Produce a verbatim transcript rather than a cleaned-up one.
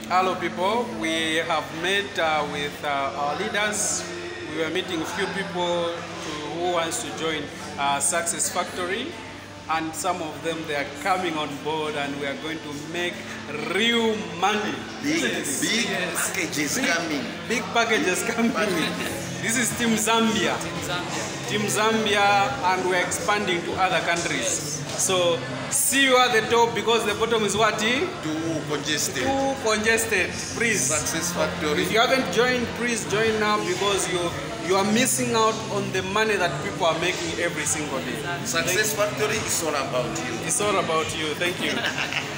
Hello people, we have met uh, with uh, our leaders. We were meeting a few people to, who wants to join uh, Success Factory, and some of them they are coming on board, and we are going to make real money. Big, Yes. big Yes. packages Big- coming. Big packages coming. This is Team Zambia. in Zambia. Team Zambia, and we're expanding to other countries. So see you at the top, because the bottom is what? eh? Too congested. Too congested. Please. Success Factory. If you haven't joined, please join now, because you you are missing out on the money that people are making every single day. Success Factory is all about you. It's all about you. Thank you.